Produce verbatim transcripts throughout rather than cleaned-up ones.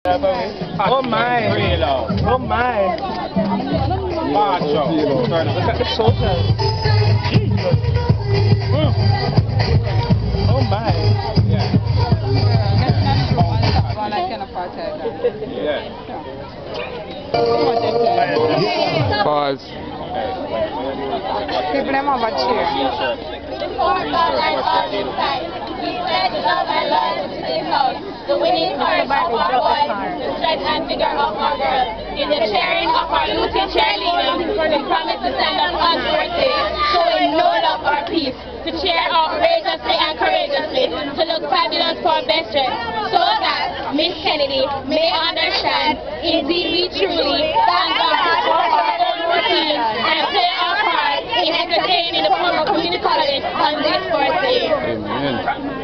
Oh my! Oh my! Macho! Look at the soldiers! Jesus! Mm. Oh my! Yeah. Yeah. Pause. People them have a cheer. The winning part of our boys, the strength and vigor of our girls. In the cheering of our Ottey Cheerleading, we promise to stand up unworthy, showing no love or peace, to cheer outrageously and courageously, to look fabulous for best dress, so that Miss Kennedy may understand, indeed we truly thank God for our own routine and play our part in entertaining the former community college on this birthday. Amen.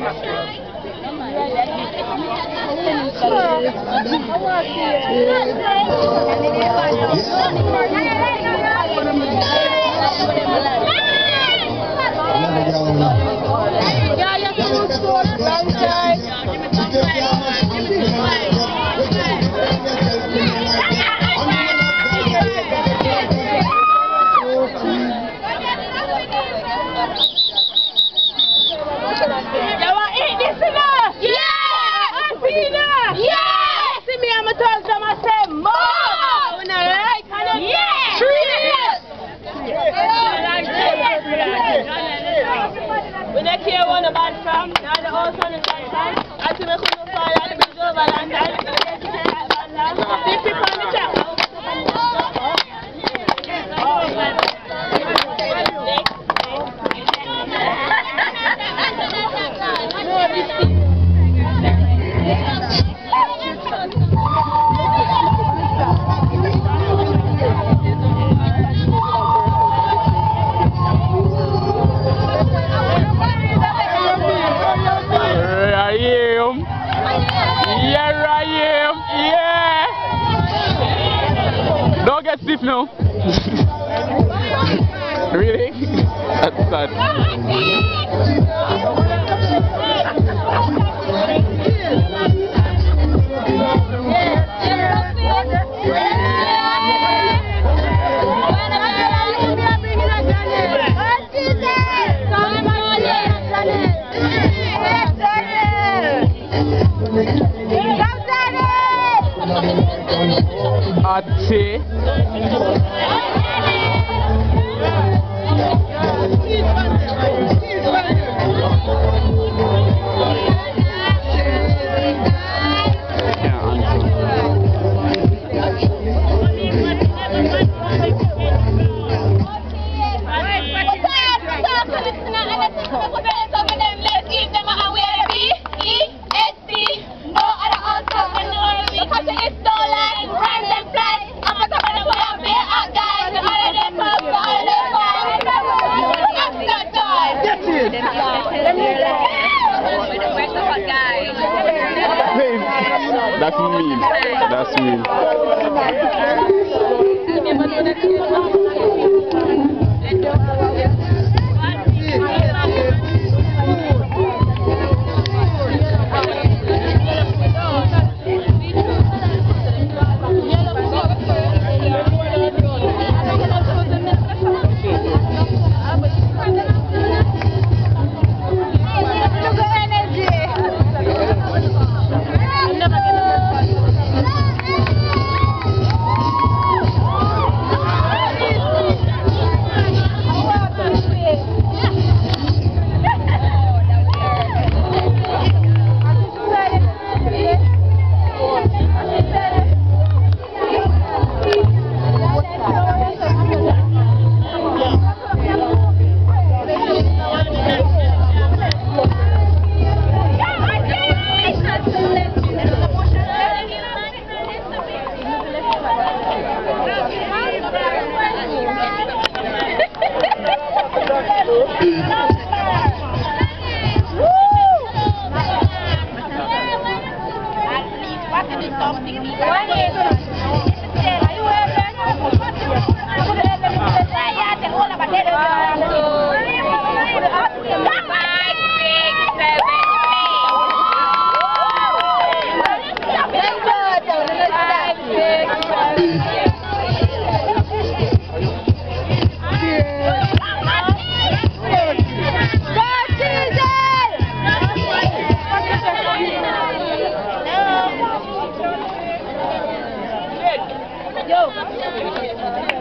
We don't care one about from, now the whole son is like that. I see me come for the bridge over and I see people on the track. Don't get stiff now. Really? That's sad. Ottey. That's mean. That's mean. Five, six, seven, eight. go.